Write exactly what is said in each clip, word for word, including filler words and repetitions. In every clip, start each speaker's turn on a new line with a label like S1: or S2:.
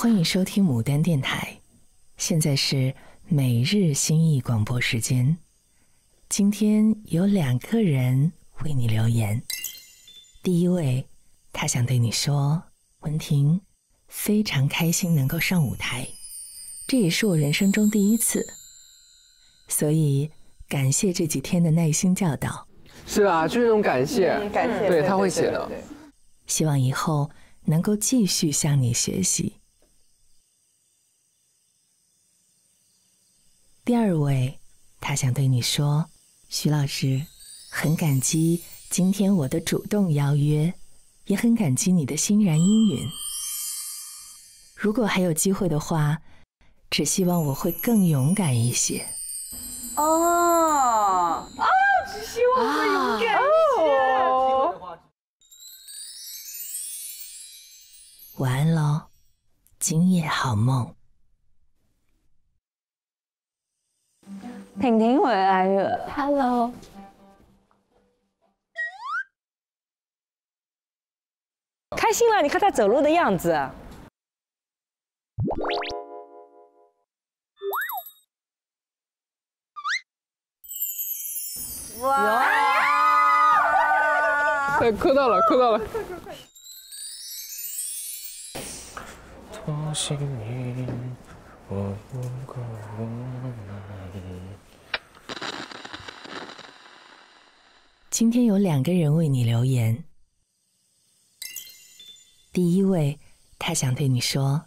S1: 欢迎收听牡丹电台，现在是每日新意广播时间。今天有两个人为你留言。第一位，他想对你说，文婷，非常开心能够上舞台，这也是我人生中第一次，所以感谢这几天的耐心教导。
S2: 是吧？就是那种感谢，
S3: 嗯、感谢，
S2: 对，他会写的。
S1: 希望以后能够继续向你学习。第二位，他想对你说，徐老师，很感激今天我的主动邀约，也很感激你的欣然应允。如果还有机会的话，只希望我会更勇敢一些。
S3: 哦啊，只希望我会勇敢一些。哦、
S1: 晚安喽，今夜好梦。
S3: 婷婷回来了 ，Hello。
S4: 开心了，你看他走路的样子。
S3: 哇！
S2: 哎，磕到了，磕到了。
S5: 多幸运，我有个我。
S1: 今天有两个人为你留言。第一位，他想对你说。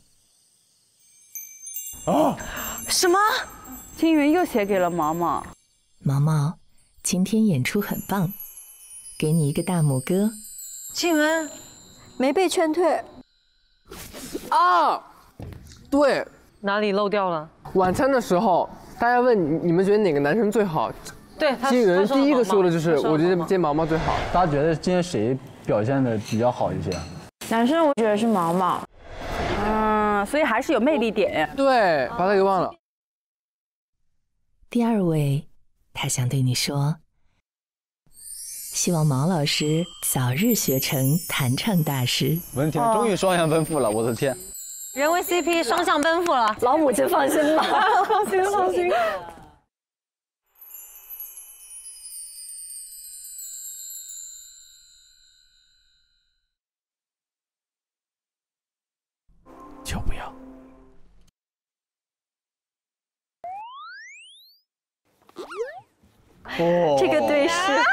S5: 啊！
S3: 什么？金云又写给了毛毛。
S1: 毛毛，今天演出很棒，给你一个大拇哥。
S3: 金云没被劝退。
S2: 啊，对，
S4: 哪里漏掉了？
S2: 晚餐的时候，大家问你，你们觉得哪个男生最好？
S4: 对，
S2: 金云第一个说的就是，我觉得今天毛毛最好。
S6: 大家觉得今天谁表现的比较好一些？
S3: 男生我觉得是毛毛。嗯，所以还是有魅力点。
S2: 对，把他给忘了。
S1: 第二位，他想对你说，希望毛老师早日学成弹唱大师。
S6: 文婷终于双向奔赴了，我的天！
S4: 人为 C P 双向奔赴了，
S3: 老母亲放心吧，
S4: 放心放心。
S5: 就不要。
S3: 哦，这个对视。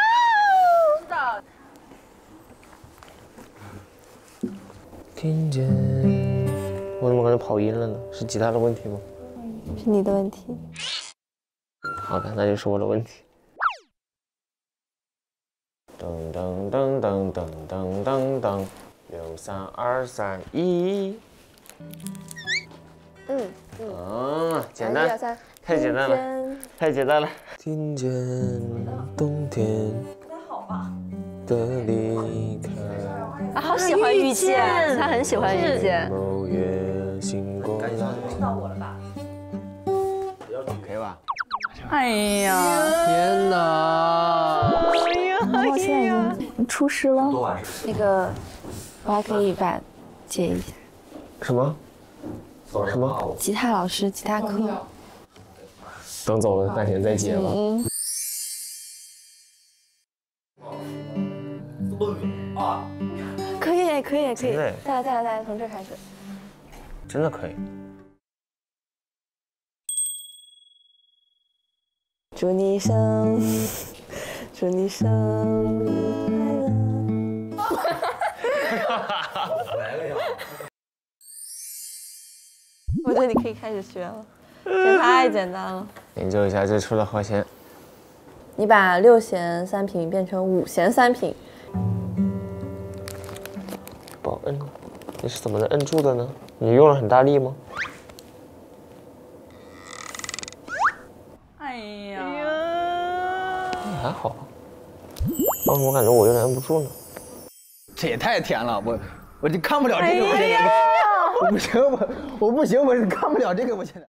S5: 听见，我怎么感觉跑音了呢？是吉他的问题吗？
S7: 是你的问题。
S5: 好的，那就是我的问题。噔噔噔噔噔噔噔噔，六三二三一。
S7: 嗯
S5: 嗯。啊，简单，太简单了，太简单了。听见冬天的离开。
S7: 啊，好喜欢遇见，他很喜欢遇见。
S5: 某月星光来。知道我了吧？可以吧？
S3: 哎呀！
S2: 天哪！
S7: 哎呀！我现在已经出师了。那个，我还可以把借一下。
S5: 什么？什么？
S7: 吉他老师，吉他课。
S5: 等走了那天再接吧。
S7: 嗯。可以，可以，可以。再来，再来，再来，从这开始。
S5: 真的可以。
S7: 祝你生，祝你生日快乐。来了呀！我觉得你可以开始学了，这太简单了。
S5: 研究一下最初的和弦。
S7: 你把六弦三平变成五弦三平。
S5: 不好摁，你是怎么能摁住的呢？你用了很大力吗？
S3: 哎呀，
S5: 还好，为什么我感觉我有点摁不住呢？
S6: 这也太甜了，我我就看不了这个，我现在，我不行，我我不行，我看不了这个，我现在。